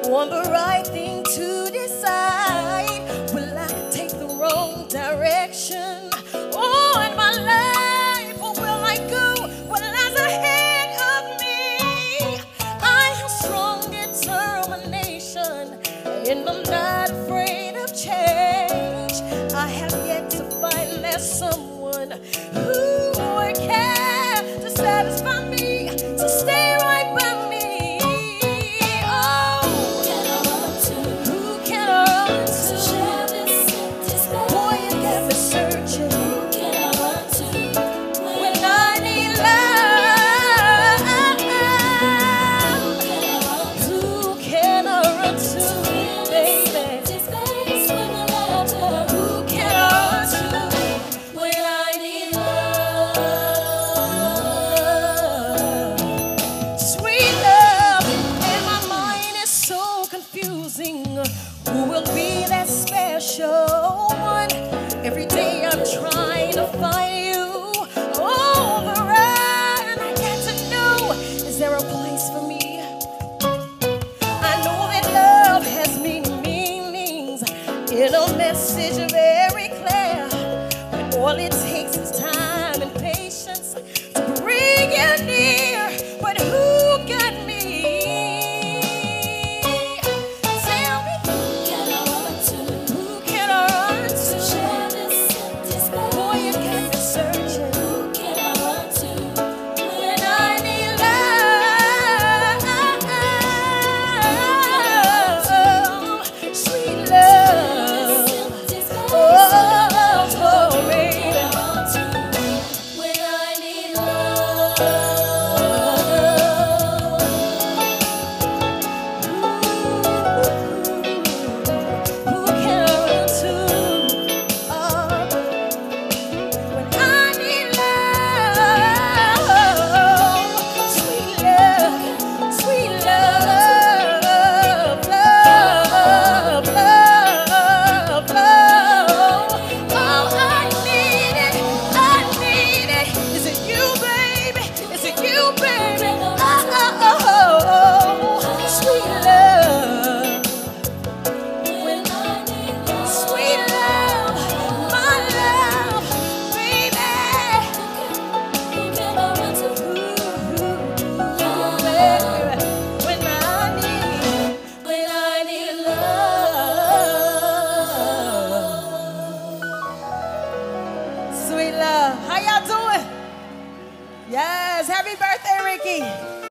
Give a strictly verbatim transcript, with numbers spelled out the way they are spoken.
on the right thing to decide. Will I take the wrong direction? Oh, in my life, or will I go what lies ahead of me? I have strong determination, and I'm not afraid of change. I have yet to find that someone who would care to satisfy me, to stay right by me. Oh, who can I run to? Boy, you got me searching. When I need love, who can I run to, baby? Who can I run to when I need love? Sweet love, and my mind is so confusing. Who will be that special one? Every day I'm trying to find you. Oh, but right, I got to know, is there a place for me? I know that love has many meanings, in a message very clear, but all it takes is time and patience to bring you near. But who got me? Tell me, who can I run to? Boy, you got me searching. When I need love, sweet love. Oh, oh, baby. When I need love. Who can I run to? Oh, when I need love, sweet love, sweet love, love, love, love. Oh, I need it, I need it. Is it you, baby? Is it you, baby? Oh, oh, oh, oh, sweet love. When I need love, sweet love, my love, baby. Who can I run to? Baby, when I need, when I need love. Sweet love. How y'all doing? Yes, happy birthday, Rickey.